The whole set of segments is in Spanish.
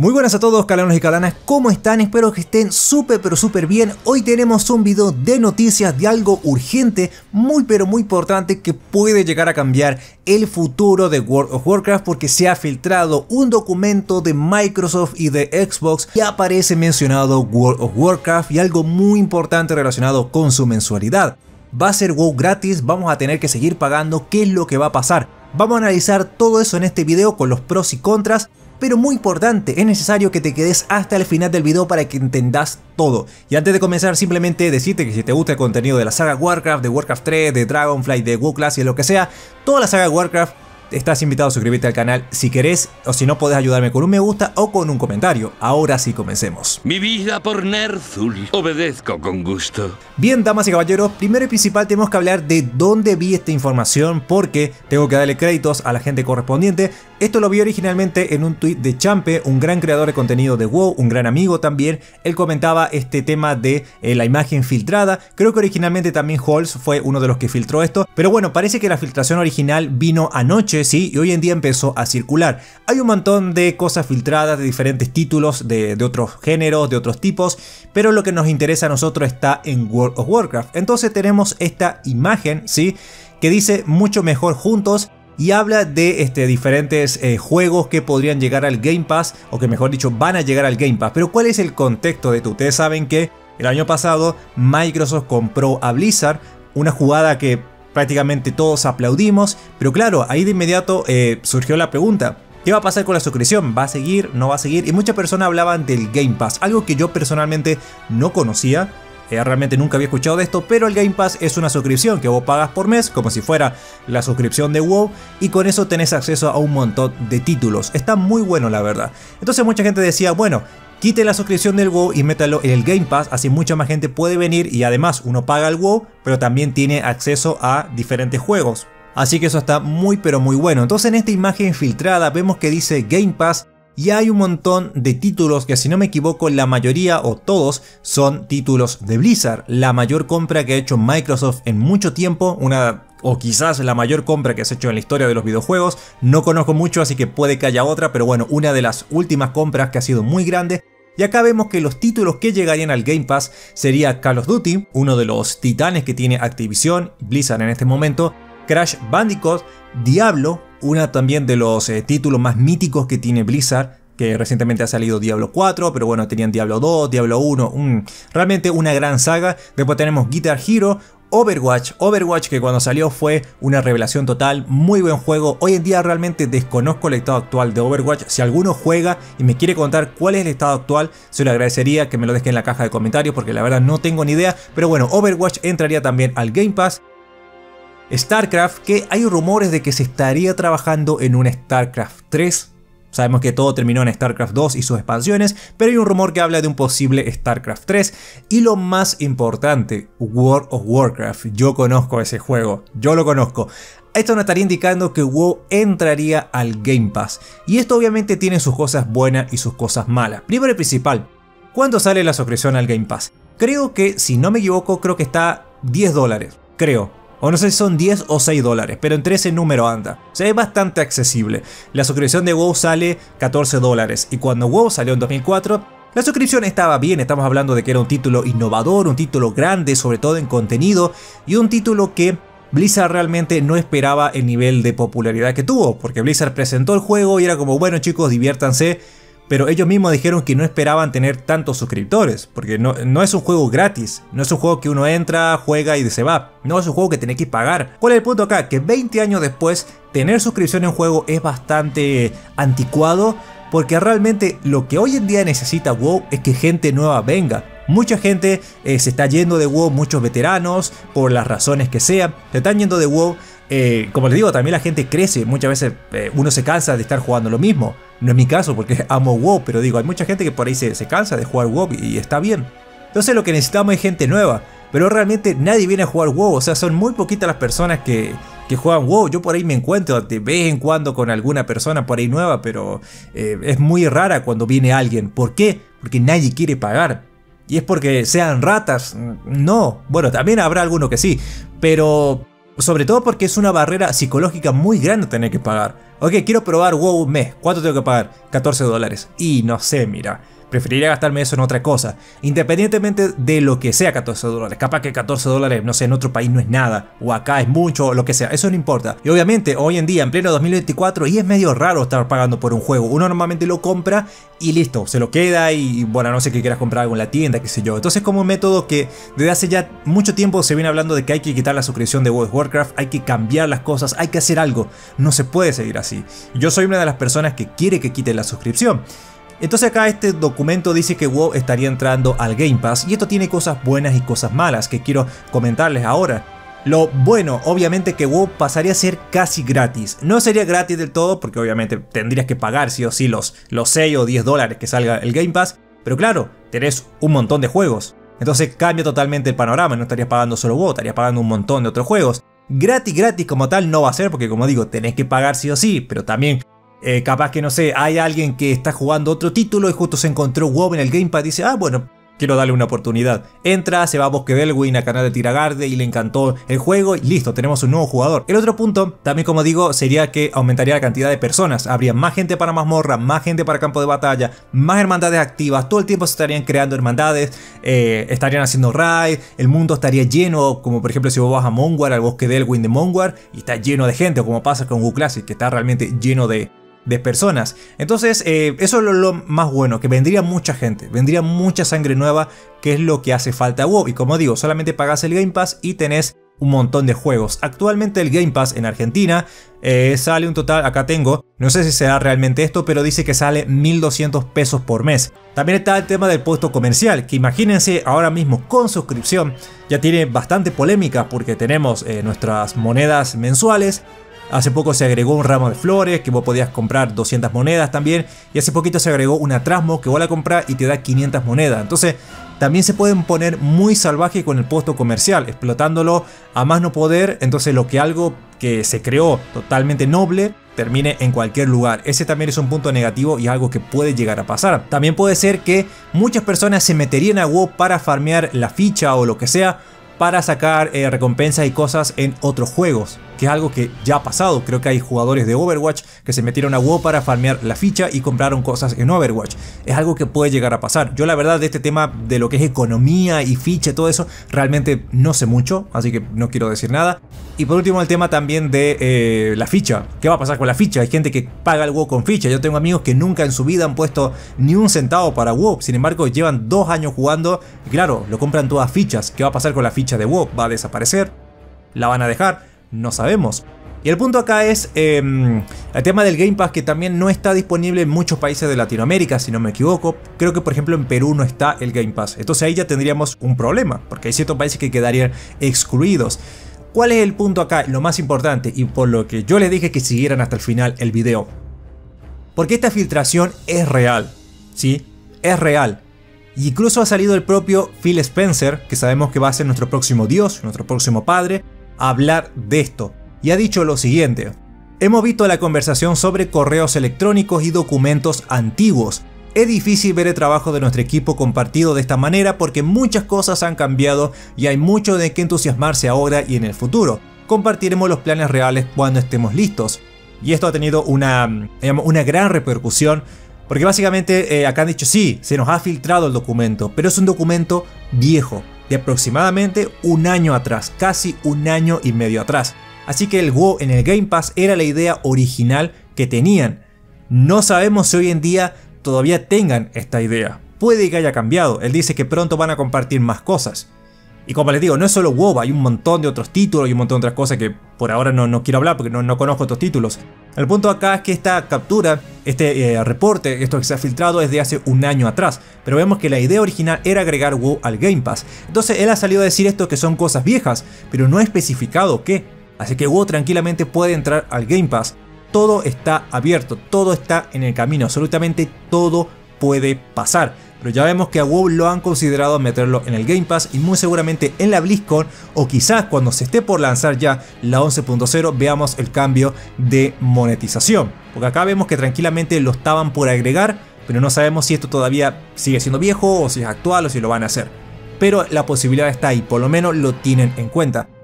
Muy buenas a todos, calanos y calanas, ¿cómo están? Espero que estén súper bien. Hoy tenemos un video de noticias de algo urgente, muy importante, que puede llegar a cambiar el futuro de World of Warcraft, porque se ha filtrado un documento de Microsoft y de Xbox y aparece mencionado World of Warcraft y algo muy importante relacionado con su mensualidad. ¿Va a ser WoW gratis? ¿Vamos a tener que seguir pagando? ¿Qué es lo que va a pasar? Vamos a analizar todo eso en este video con los pros y contras. Pero muy importante, es necesario que te quedes hasta el final del video para que entendas todo. Y antes de comenzar, simplemente decirte que si te gusta el contenido de la saga Warcraft, de Warcraft 3, de Dragonflight, de WoW Classic, lo que sea, toda la saga Warcraft, estás invitado a suscribirte al canal si querés, o si no podés ayudarme con un me gusta o con un comentario. Ahora sí, comencemos. Mi vida por Ner'zhul, obedezco con gusto. Bien, damas y caballeros, primero y principal tenemos que hablar de dónde vi esta información, porque tengo que darle créditos a la gente correspondiente. Esto lo vi originalmente en un tweet de Champe, un gran creador de contenido de WoW, un gran amigo también. Él comentaba este tema de la imagen filtrada. Creo que originalmente también Halls fue uno de los que filtró esto, pero bueno, parece que la filtración original vino anoche, sí, y hoy en día empezó a circular. Hay un montón de cosas filtradas de diferentes títulos, de otros géneros, de otros tipos, pero lo que nos interesa a nosotros está en World of Warcraft. Entonces tenemos esta imagen, sí, que dice mucho mejor juntos. Y habla de diferentes juegos que podrían llegar al Game Pass, o que mejor dicho van a llegar al Game Pass. Pero ¿cuál es el contexto de esto? Ustedes saben que el año pasado Microsoft compró a Blizzard, una jugada que prácticamente todos aplaudimos. Pero claro, ahí de inmediato surgió la pregunta: ¿qué va a pasar con la suscripción? ¿Va a seguir? ¿No va a seguir? Y muchas personas hablaban del Game Pass, algo que yo personalmente no conocía. Realmente nunca había escuchado de esto, pero el Game Pass es una suscripción que vos pagas por mes, como si fuera la suscripción de WoW, y con eso tenés acceso a un montón de títulos. Está muy bueno, la verdad. Entonces mucha gente decía, bueno, quite la suscripción del WoW y métalo en el Game Pass, así mucha más gente puede venir y además uno paga el WoW, pero también tiene acceso a diferentes juegos. Así que eso está muy bueno. Entonces en esta imagen filtrada vemos que dice Game Pass. Y hay un montón de títulos que, si no me equivoco, la mayoría o todos son títulos de Blizzard. La mayor compra que ha hecho Microsoft en mucho tiempo, o quizás la mayor compra que se ha hecho en la historia de los videojuegos. No conozco mucho, así que puede que haya otra, pero bueno, una de las últimas compras que ha sido muy grande. Y acá vemos que los títulos que llegarían al Game Pass sería Call of Duty, uno de los titanes que tiene Activision, Blizzard en este momento, Crash Bandicoot, Diablo, una también de los títulos más míticos que tiene Blizzard, que recientemente ha salido Diablo 4, pero bueno, tenían Diablo 2, Diablo 1, realmente una gran saga. Después tenemos Guitar Hero, Overwatch que cuando salió fue una revelación total, muy buen juego. Hoy en día realmente desconozco el estado actual de Overwatch. Si alguno juega y me quiere contar cuál es el estado actual, se lo agradecería que me lo deje en la caja de comentarios, porque la verdad no tengo ni idea. Pero bueno, Overwatch entraría también al Game Pass. StarCraft, que hay rumores de que se estaría trabajando en un StarCraft 3. Sabemos que todo terminó en StarCraft 2 y sus expansiones, pero hay un rumor que habla de un posible StarCraft 3. Y lo más importante, World of Warcraft. Yo conozco ese juego, yo lo conozco. Esto nos estaría indicando que WoW entraría al Game Pass. Y esto obviamente tiene sus cosas buenas y sus cosas malas. Primero y principal, ¿cuánto sale la suscripción al Game Pass? Creo que, si no me equivoco, creo que está $10, creo. O no sé si son 10 o 6 dólares, pero entre ese número anda. O sea, es bastante accesible. La suscripción de WoW sale $14. Y cuando WoW salió en 2004, la suscripción estaba bien. Estamos hablando de que era un título innovador, un título grande, sobre todo en contenido. Y un título que Blizzard realmente no esperaba el nivel de popularidad que tuvo. Porque Blizzard presentó el juego y era como, bueno chicos, diviértanse. Pero ellos mismos dijeron que no esperaban tener tantos suscriptores, porque no es un juego gratis, no es un juego que uno entra, juega y se va, no es un juego que tenés que pagar. ¿Cuál es el punto acá? Que 20 años después, tener suscripción en juego es bastante anticuado, porque realmente lo que hoy en día necesita WoW es que gente nueva venga. Mucha gente se está yendo de WoW, muchos veteranos, por las razones que sean, se están yendo de WoW. Como les digo, también la gente crece, muchas veces uno se cansa de estar jugando lo mismo. No es mi caso porque amo WoW, pero digo, hay mucha gente que por ahí se cansa de jugar WoW y está bien. Entonces lo que necesitamos es gente nueva, pero realmente nadie viene a jugar WoW, o sea, son muy poquitas las personas que juegan WoW. Yo por ahí me encuentro de vez en cuando con alguna persona por ahí nueva, pero es muy rara cuando viene alguien. ¿Por qué? Porque nadie quiere pagar. Y es porque sean ratas, no. Bueno, también habrá alguno que sí, pero Sobre todo porque es una barrera psicológica muy grande tener que pagar. Ok, quiero probar WoW un mes. ¿Cuánto tengo que pagar? $14. Y no sé, mira. Preferiría gastarme eso en otra cosa. Independientemente de lo que sea $14. Capaz que $14, no sé, en otro país no es nada. O acá es mucho, o lo que sea. Eso no importa. Y obviamente, hoy en día, en pleno 2024, y es medio raro estar pagando por un juego. Uno normalmente lo compra y listo. Se lo queda y, bueno, a no sé que quieras comprar algo en la tienda, qué sé yo. Entonces, como un método que desde hace ya mucho tiempo se viene hablando de que hay que quitar la suscripción de World of Warcraft. Hay que cambiar las cosas, hay que hacer algo. No se puede seguir así. Yo soy una de las personas que quiere que quiten la suscripción. Entonces acá este documento dice que WoW estaría entrando al Game Pass y esto tiene cosas buenas y cosas malas que quiero comentarles ahora. Lo bueno, obviamente, que WoW pasaría a ser casi gratis. No sería gratis del todo porque obviamente tendrías que pagar sí o sí los 6 o 10 dólares que salga el Game Pass, pero claro, tenés un montón de juegos. Entonces cambia totalmente el panorama, no estarías pagando solo WoW, estarías pagando un montón de otros juegos. Gratis como tal no va a ser porque, como digo, tenés que pagar sí o sí, pero también capaz que, no sé, hay alguien que está jugando otro título y justo se encontró WoW en el Game Pass y dice, ah, bueno, quiero darle una oportunidad. Entra, se va a Bosque Delwyn, a canal de Tiragarde y le encantó el juego y listo, tenemos un nuevo jugador. El otro punto, también como digo, sería que aumentaría la cantidad de personas. Habría más gente para mazmorra, más gente para campo de batalla, más hermandades activas. Todo el tiempo se estarían creando hermandades, estarían haciendo raid, el mundo estaría lleno, como por ejemplo si vos vas a Monwar, al Bosque Delwyn de Monwar, y está lleno de gente, o como pasa con WoW Classic, que está realmente lleno de personas. Entonces eso es lo más bueno, que vendría mucha gente, vendría mucha sangre nueva, que es lo que hace falta a WoW. Y como digo, solamente pagas el Game Pass y tenés un montón de juegos. Actualmente el Game Pass en Argentina sale un total, acá tengo, no sé si será realmente esto, pero dice que sale 1.200 pesos por mes. También está el tema del puesto comercial, que imagínense ahora mismo con suscripción ya tiene bastante polémica porque tenemos nuestras monedas mensuales. Hace poco se agregó un ramo de flores que vos podías comprar 200 monedas también. Y hace poquito se agregó una Trasmo que vos la compras y te da 500 monedas. Entonces también se pueden poner muy salvaje con el puesto comercial, explotándolo a más no poder. Entonces lo que algo que se creó totalmente noble termine en cualquier lugar. Ese también es un punto negativo y algo que puede llegar a pasar. También puede ser que muchas personas se meterían a WoW para farmear la ficha o lo que sea, para sacar recompensas y cosas en otros juegos, que es algo que ya ha pasado. Creo que hay jugadores de Overwatch que se metieron a WoW para farmear la ficha y compraron cosas en Overwatch. Es algo que puede llegar a pasar. Yo la verdad de este tema de lo que es economía y ficha y todo eso, realmente no sé mucho, así que no quiero decir nada. Y por último el tema también de la ficha. ¿Qué va a pasar con la ficha? Hay gente que paga el WoW con ficha. Yo tengo amigos que nunca en su vida han puesto ni un centavo para WoW. Sin embargo llevan 2 años jugando y claro, lo compran todas fichas. ¿Qué va a pasar con la ficha de WoW? ¿Va a desaparecer? ¿La van a dejar? No sabemos. Y el punto acá es el tema del Game Pass, que también no está disponible en muchos países de Latinoamérica, si no me equivoco. Creo que por ejemplo en Perú no está el Game Pass. Entonces ahí ya tendríamos un problema, porque hay ciertos países que quedarían excluidos. ¿Cuál es el punto acá? Lo más importante, y por lo que yo les dije que siguieran hasta el final el video. Porque esta filtración es real, ¿sí? Es real. Y incluso ha salido el propio Phil Spencer, que sabemos que va a ser nuestro próximo dios, nuestro próximo padre, a hablar de esto. Y ha dicho lo siguiente: hemos visto la conversación sobre correos electrónicos y documentos antiguos. Es difícil ver el trabajo de nuestro equipo compartido de esta manera porque muchas cosas han cambiado y hay mucho de qué entusiasmarse ahora y en el futuro. Compartiremos los planes reales cuando estemos listos. Y esto ha tenido una gran repercusión. Porque básicamente acá han dicho, sí, se nos ha filtrado el documento, pero es un documento viejo, de aproximadamente un año atrás, casi un año y medio atrás. Así que el WoW en el Game Pass era la idea original que tenían. No sabemos si hoy en día todavía tengan esta idea. Puede que haya cambiado, él dice que pronto van a compartir más cosas. Y como les digo, no es solo WoW, hay un montón de otros títulos y un montón de otras cosas que por ahora no quiero hablar porque no conozco otros títulos. El punto acá es que esta captura, este reporte, esto que se ha filtrado es de hace un año atrás. Pero vemos que la idea original era agregar WoW al Game Pass. Entonces él ha salido a decir esto que son cosas viejas, pero no ha especificado qué. Así que WoW tranquilamente puede entrar al Game Pass. Todo está abierto, todo está en el camino, absolutamente todo puede pasar. Pero ya vemos que a WoW lo han considerado meterlo en el Game Pass y muy seguramente en la BlizzCon o quizás cuando se esté por lanzar ya la 11.0 veamos el cambio de monetización. Porque acá vemos que tranquilamente lo estaban por agregar, pero no sabemos si esto todavía sigue siendo viejo o si es actual o si lo van a hacer. Pero la posibilidad está ahí, por lo menos lo tienen en cuenta.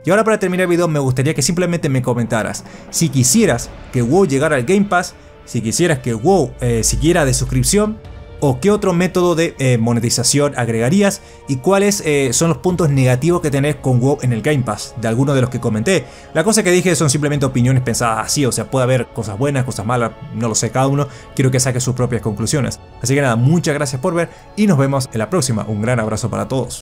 Y ahora para terminar el video me gustaría que simplemente me comentaras si quisieras que WoW llegara al Game Pass, si quisieras que WoW siguiera de suscripción, o qué otro método de monetización agregarías y cuáles son los puntos negativos que tenés con WoW en el Game Pass, de algunos de los que comenté. La cosa que dije son simplemente opiniones pensadas así, o sea, puede haber cosas buenas, cosas malas, no lo sé, cada uno quiero que saque sus propias conclusiones. Así que nada, muchas gracias por ver y nos vemos en la próxima. Un gran abrazo para todos.